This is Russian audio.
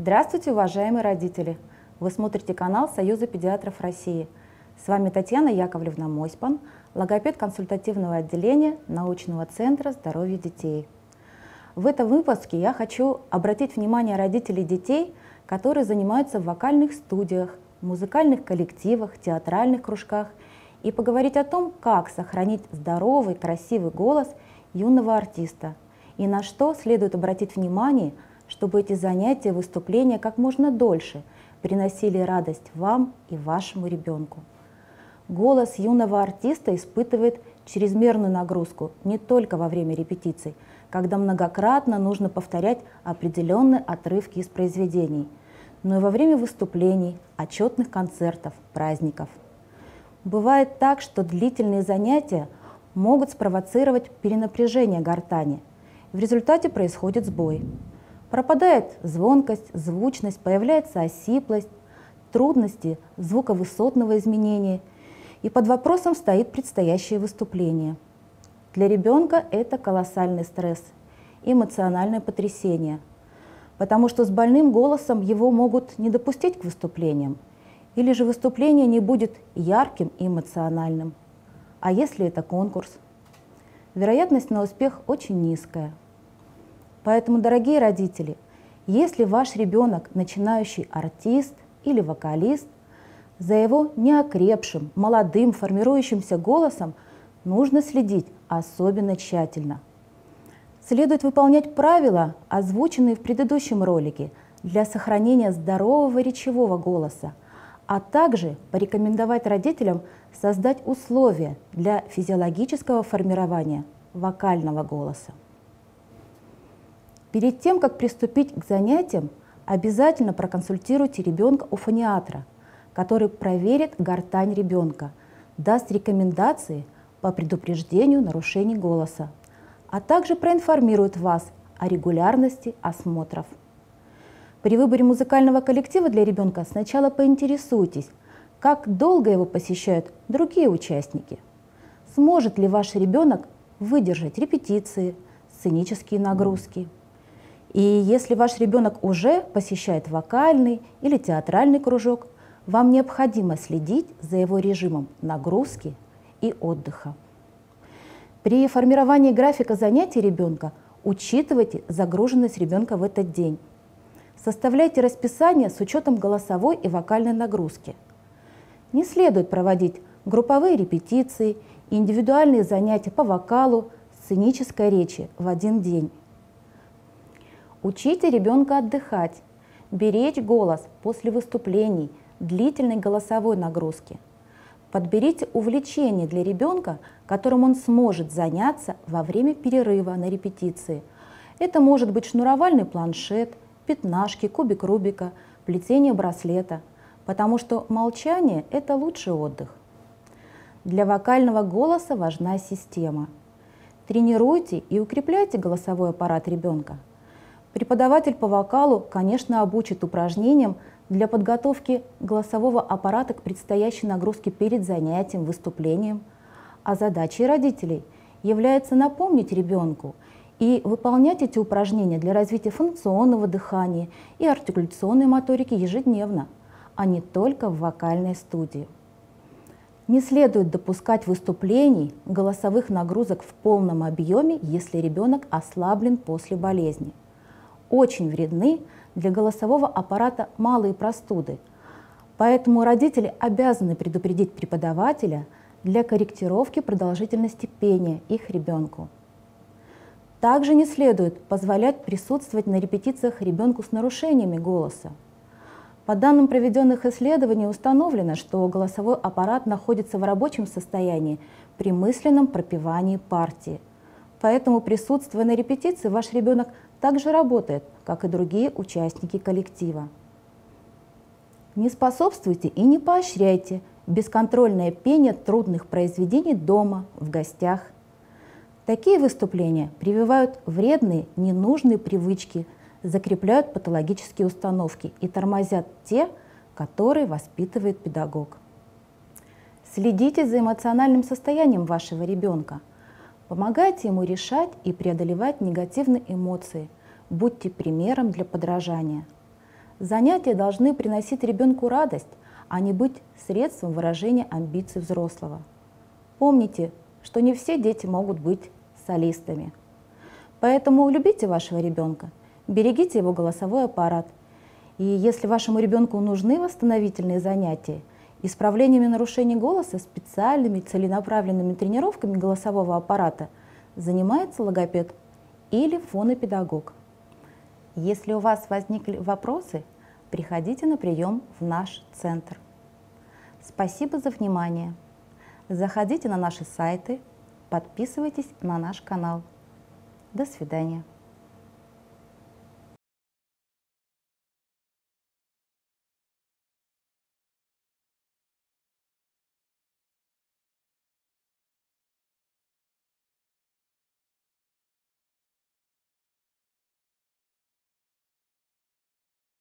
Здравствуйте, уважаемые родители! Вы смотрите канал Союза педиатров России. С вами Татьяна Яковлевна Мосьпан, логопед консультативного отделения научного центра здоровья детей. В этом выпуске я хочу обратить внимание родителей детей, которые занимаются в вокальных студиях, музыкальных коллективах, театральных кружках, и поговорить о том, как сохранить здоровый, красивый голос юного артиста и на что следует обратить внимание, чтобы эти занятия, выступления как можно дольше приносили радость вам и вашему ребенку. Голос юного артиста испытывает чрезмерную нагрузку не только во время репетиций, когда многократно нужно повторять определенные отрывки из произведений, но и во время выступлений, отчетных концертов, праздников. Бывает так, что длительные занятия могут спровоцировать перенапряжение гортани. В результате происходит сбой. Пропадает звонкость, звучность, появляется осиплость, трудности звуковысотного изменения, и под вопросом стоит предстоящее выступление. Для ребенка это колоссальный стресс, эмоциональное потрясение, потому что с больным голосом его могут не допустить к выступлениям, или же выступление не будет ярким и эмоциональным. А если это конкурс? Вероятность на успех очень низкая. Поэтому, дорогие родители, если ваш ребенок начинающий артист или вокалист, за его неокрепшим, молодым, формирующимся голосом нужно следить особенно тщательно. Следует выполнять правила, озвученные в предыдущем ролике, для сохранения здорового речевого голоса, а также порекомендовать родителям создать условия для физиологического формирования вокального голоса. Перед тем, как приступить к занятиям, обязательно проконсультируйте ребенка у фониатра, который проверит гортань ребенка, даст рекомендации по предупреждению нарушений голоса, а также проинформирует вас о регулярности осмотров. При выборе музыкального коллектива для ребенка сначала поинтересуйтесь, как долго его посещают другие участники. Сможет ли ваш ребенок выдержать репетиции, сценические нагрузки. И если ваш ребенок уже посещает вокальный или театральный кружок, вам необходимо следить за его режимом нагрузки и отдыха. При формировании графика занятий ребенка учитывайте загруженность ребенка в этот день. Составляйте расписание с учетом голосовой и вокальной нагрузки. Не следует проводить групповые репетиции, индивидуальные занятия по вокалу, сценической речи в один день. Учите ребенка отдыхать, беречь голос после выступлений, длительной голосовой нагрузки. Подберите увлечение для ребенка, которым он сможет заняться во время перерыва на репетиции. Это может быть шнуровальный планшет, пятнашки, кубик Рубика, плетение браслета, потому что молчание – это лучший отдых. Для вокального голоса важна система. Тренируйте и укрепляйте голосовой аппарат ребенка. Преподаватель по вокалу, конечно, обучит упражнениям для подготовки голосового аппарата к предстоящей нагрузке перед занятием, выступлением. А задачей родителей является напомнить ребенку и выполнять эти упражнения для развития функционного дыхания и артикуляционной моторики ежедневно, а не только в вокальной студии. Не следует допускать выступлений, голосовых нагрузок в полном объеме, если ребенок ослаблен после болезни. Очень вредны для голосового аппарата малые простуды, поэтому родители обязаны предупредить преподавателя для корректировки продолжительности пения их ребенку. Также не следует позволять присутствовать на репетициях ребенку с нарушениями голоса. По данным проведенных исследований установлено, что голосовой аппарат находится в рабочем состоянии при мысленном пропевании партии. Поэтому, присутствуя на репетиции, ваш ребенок также работает, как и другие участники коллектива. Не способствуйте и не поощряйте бесконтрольное пение трудных произведений дома, в гостях. Такие выступления прививают вредные, ненужные привычки, закрепляют патологические установки и тормозят те, которые воспитывает педагог. Следите за эмоциональным состоянием вашего ребенка. Помогайте ему решать и преодолевать негативные эмоции. Будьте примером для подражания. Занятия должны приносить ребенку радость, а не быть средством выражения амбиций взрослого. Помните, что не все дети могут быть солистами. Поэтому любите вашего ребенка, берегите его голосовой аппарат. И если вашему ребенку нужны восстановительные занятия, исправлениями нарушений голоса специальными целенаправленными тренировками голосового аппарата занимается логопед или фонопедагог. Если у вас возникли вопросы, приходите на прием в наш центр. Спасибо за внимание. Заходите на наши сайты, подписывайтесь на наш канал. До свидания.